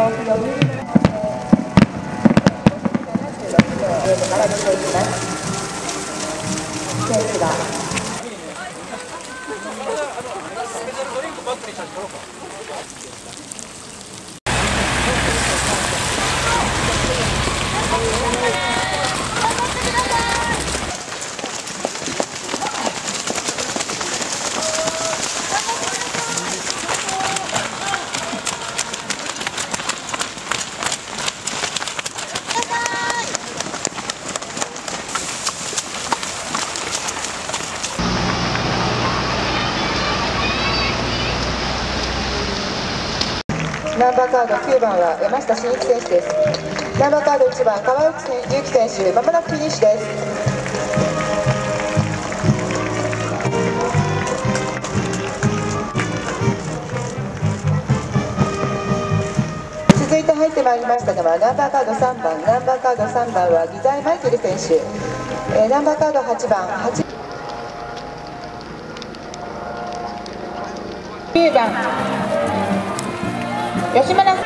から出ていきます。選手がナンバーカード9番は山下真一選手です。ナンバーカード1番川内優輝選手、まもなくフィニッシュです。続いて入ってまいりましたのはナンバーカード3番、ナンバーカード3番はギザイ・マイケル選手、ナンバーカード8番9番吉村